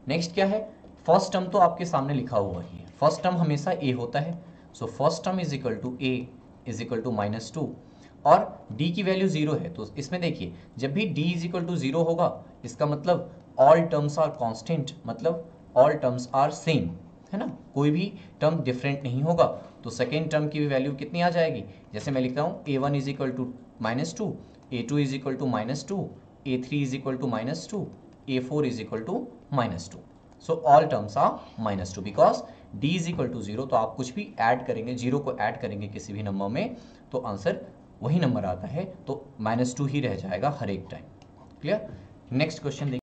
Next क्या है, first term तो आपके सामने लिखा हुआ ही है, फर्स्ट टर्म हमेशा ए होता है, so first term is equal to a is equal to -2 और d की वैल्यू 0 है, तो इसमें देखिए जब भी d इज इक्वल टू 0 होगा इसका मतलब ऑल टर्म्स आर कांस्टेंट, मतलब ऑल टर्म्स आर सेम, है ना, कोई भी टर्म डिफरेंट नहीं होगा। तो सेकेंड टर्म की भी वैल्यू कितनी आ जाएगी, जैसे मैं लिखता हूँ a1 is equal to -2, a2 is equal to -2, a3 is equal to -2, a4 is equal to -2। So all terms are -2 because d is equal to 0, तो आप कुछ भी ऐड करेंगे, 0 को ऐड करेंगे किसी भी नंबर में तो आंसर वही नंबर आता है, तो -2 ही रह जाएगा हर एक टाइम। क्लियर। नेक्स्ट क्वेश्चन देखिए।